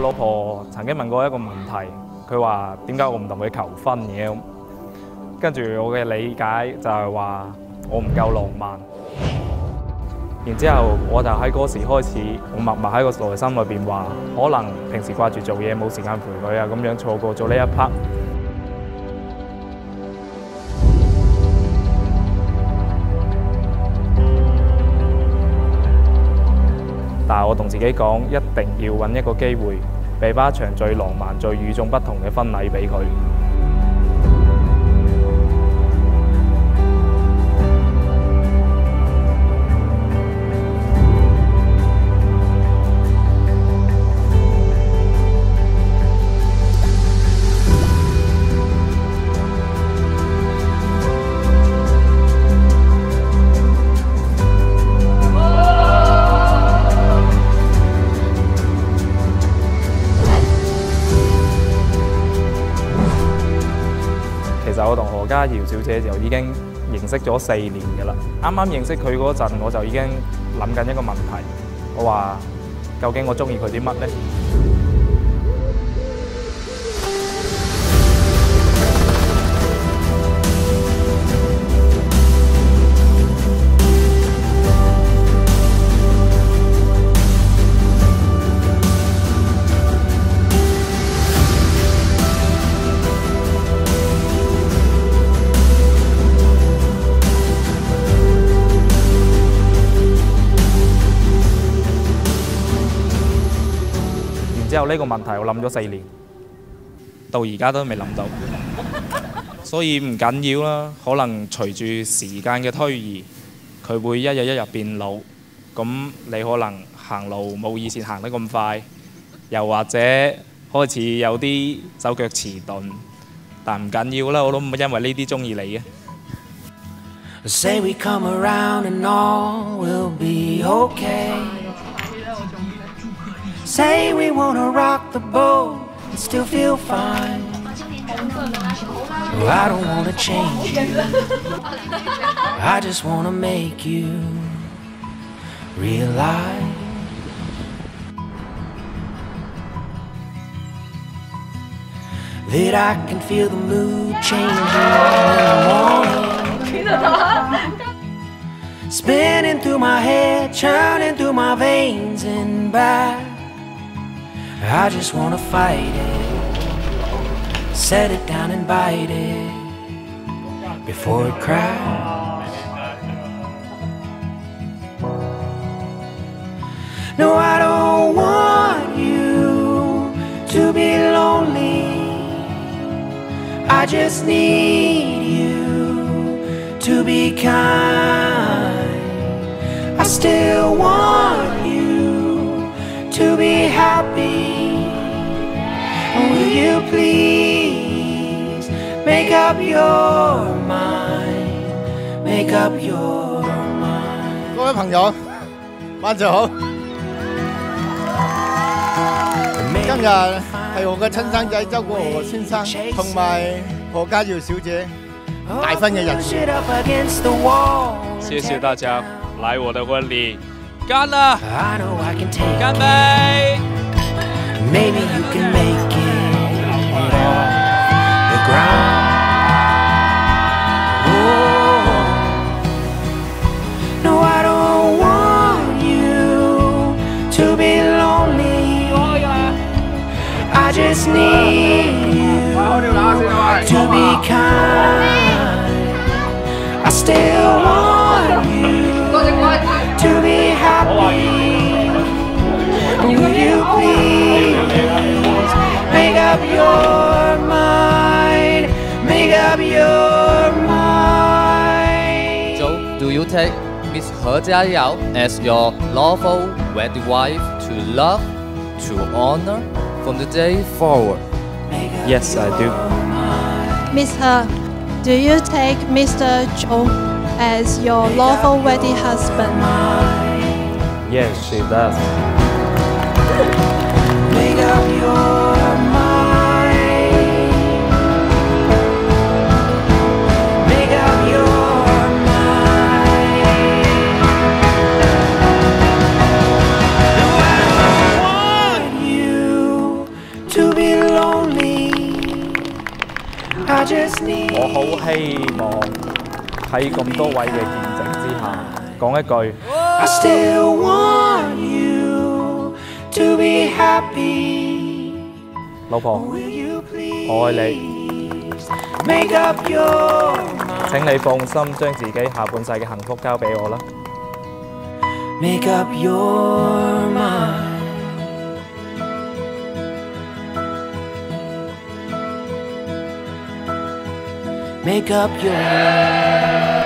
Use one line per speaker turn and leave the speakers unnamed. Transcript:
老婆曾經問過一個問題，佢話點解我唔同佢求婚嘅咁？跟住我嘅理解就係話我唔夠浪漫。然之後我就喺嗰時開始，我默默喺個內心裏邊話，可能平時掛住做嘢冇時間陪佢啊，咁樣錯過咗呢一 part。但係我同自己講，一定要揾一個機會，俾翻一場最浪漫、最與眾不同嘅婚禮俾佢。其實我同何家瑤小姐就已經認識咗4年㗎啦。啱啱認識佢嗰陣，我就已經諗緊一個問題，我話究竟我中意佢啲乜呢？之後呢個問題我諗咗4年，到而家都未諗到，所以唔緊要啦。可能隨住時間嘅推移，佢會一日一日變老，咁你可能行路冇以前行得咁快，又或者開始有啲手腳遲鈍，但唔緊要啦，我都唔會因為呢啲中意你嘅。Say we come around and all will be okay. Say we wanna rock the boat and still feel fine. Oh, I don't wanna change you. I just wanna make you realize that I can feel the mood changing in the morning. Spinning through my head, churning through my veins and back. I just wanna fight it, set it down and bite it before it cracks. No, I don't want you to be lonely. I just need you to be kind. I still want you to be happy. Will you please make up your mind? Make up your mind.
各位朋友，晚上好。今日係我嘅親生仔周國豪先生同埋何家瑤小姐大婚嘅日子。
謝謝大家來我的婚禮，乾了，乾杯！
Maybe you can make it off the ground. Oh, no, I don't want you to be lonely. Oh, yeah. I just need you to be kind. I still want you to be happy. Will you please make up your mind? Make up your mind.
So, do you take Miss He Jiayao as your lawful wedded wife to love, to honor from the day forward?
Yes, I do.
Miss He, do you take Mr. Zhou as your lawful wedded husband?
Yes, she does.
Make up your mind. Make up your mind. No, I don't want you
喺咁多位嘅見證之下，講一句。
I still want you to be happy.
老婆，
Will you
我愛
please
你，
make up your mind?
請你放心將自己下半世嘅幸福交俾我啦。
Make up your mind. Make up your mind.